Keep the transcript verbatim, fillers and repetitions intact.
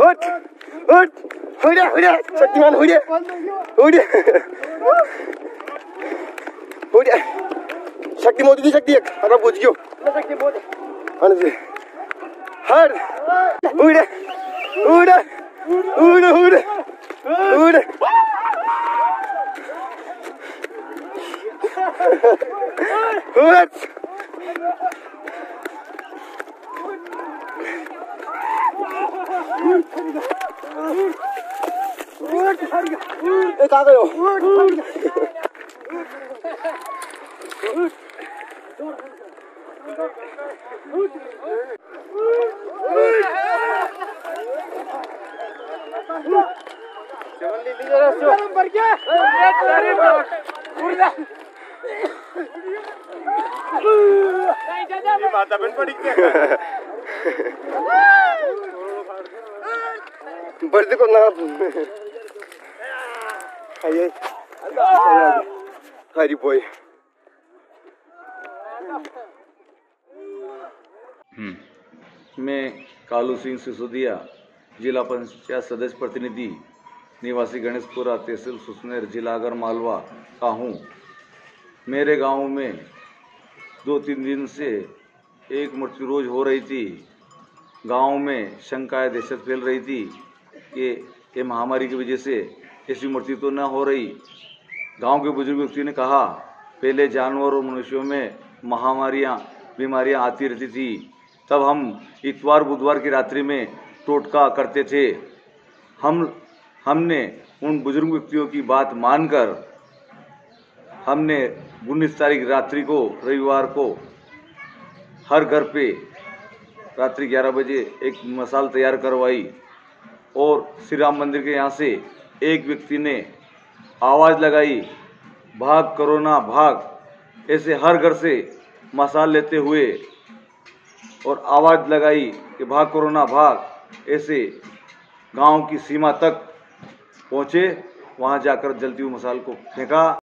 उठ उठ उठ उठ शक्तिमान उठ उठ उठ शक्ति मोदी दी शक्ति एक अब बुझ गयो शक्ति मोदी हां जी हर उड़ उड़ उड़ उड़ उड़ उड़ ए कहाँ गयो माता बहन पड़ी बर्द को ना आइए हरी बोय मैं कालू सिंह सिसोदिया जिला पंचायत सदस्य प्रतिनिधि निवासी गणेशपुरा तहसील सुसनेर जिला आगर मालवा का हूँ। मेरे गांव में दो तीन दिन से एक मृत्यु रोज हो रही थी। गांव में शंकाएं दहशत फैल रही थी कि ये महामारी की वजह से ऐसी मृत्यु तो न हो रही। गांव के बुजुर्ग व्यक्ति ने कहा पहले जानवर और मनुष्यों में महामारियां बीमारियां आती रहती थी, तब हम इतवार बुधवार की रात्रि में टोटका करते थे। हम हमने उन बुजुर्ग व्यक्तियों की बात मानकर हमने उन्नीस तारीख रात्रि को रविवार को हर घर पे रात्रि ग्यारह बजे एक मसाल तैयार करवाई और श्री राम मंदिर के यहाँ से एक व्यक्ति ने आवाज़ लगाई भाग कोरोना भाग। ऐसे हर घर से मसाल लेते हुए और आवाज़ लगाई कि भाग कोरोना भाग। ऐसे गांव की सीमा तक पहुँचे, वहाँ जाकर जलती हुई मसाल को फेंका।